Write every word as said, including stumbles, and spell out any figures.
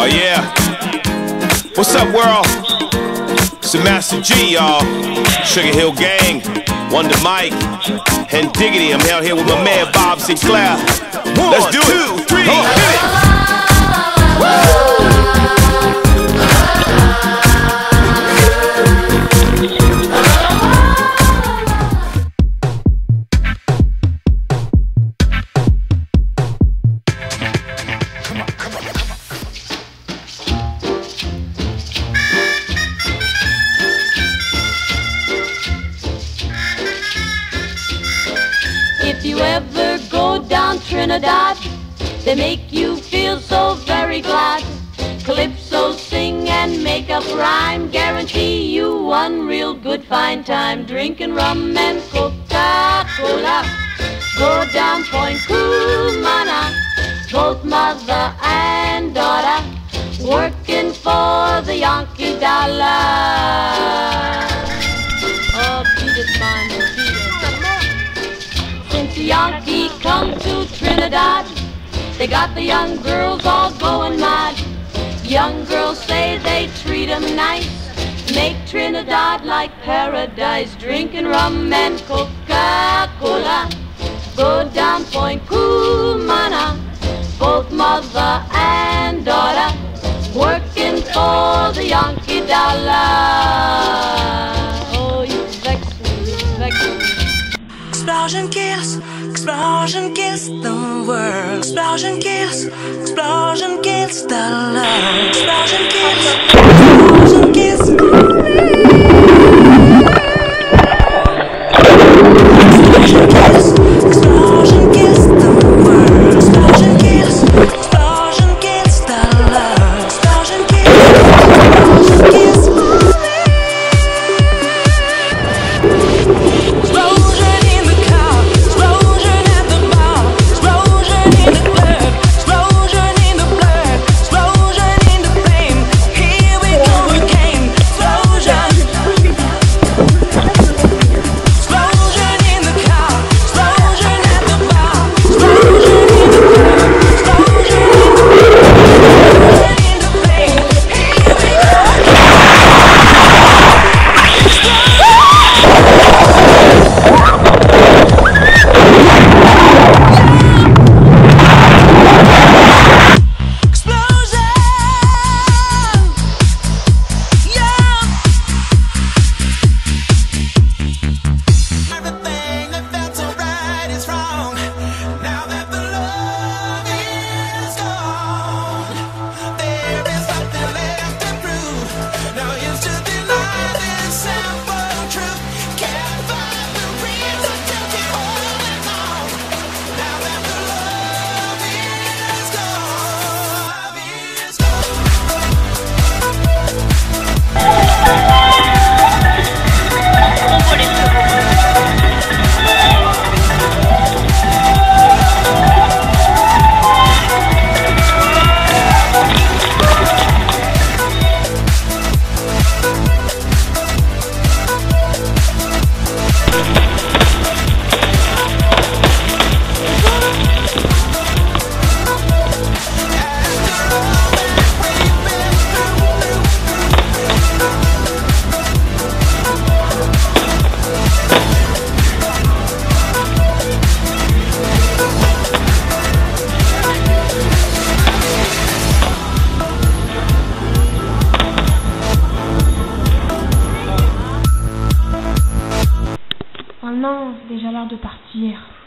Oh yeah. What's up, world? It's the Master G, y'all. Sugar Hill Gang, Wonder Mike, and Diggity. I'm out here with my man Bob Sinclair. One, Let's do it. Two, three, hit it. If you ever go down Trinidad, they make you feel so very glad. Calypso sing and make up rhyme, guarantee you one real good fine time. Drinking rum and Coca-Cola, go down Point Cumana, both mother and daughter, working for the Yankee dollar. Oh, beat it, man, beat it. Since the Yankee come to Trinidad, they got the young girls all going mad. Young girls say they treat them nice, make Trinidad like paradise. Drinking rum and Coca-Cola, go down Point Cumana, both mother and daughter, working for the Yankee dollar. Oh, you vex me, you vex me. Explosion kills, explosion kills the world. Explosion kills, explosion kills the love. Explosion kills, explosion kills me. Explosion kills, explosion kills the world. Explosion kills, explosion kills the love. Explosion kills, explosion kills me. Oh non, c'est déjà l'heure de partir.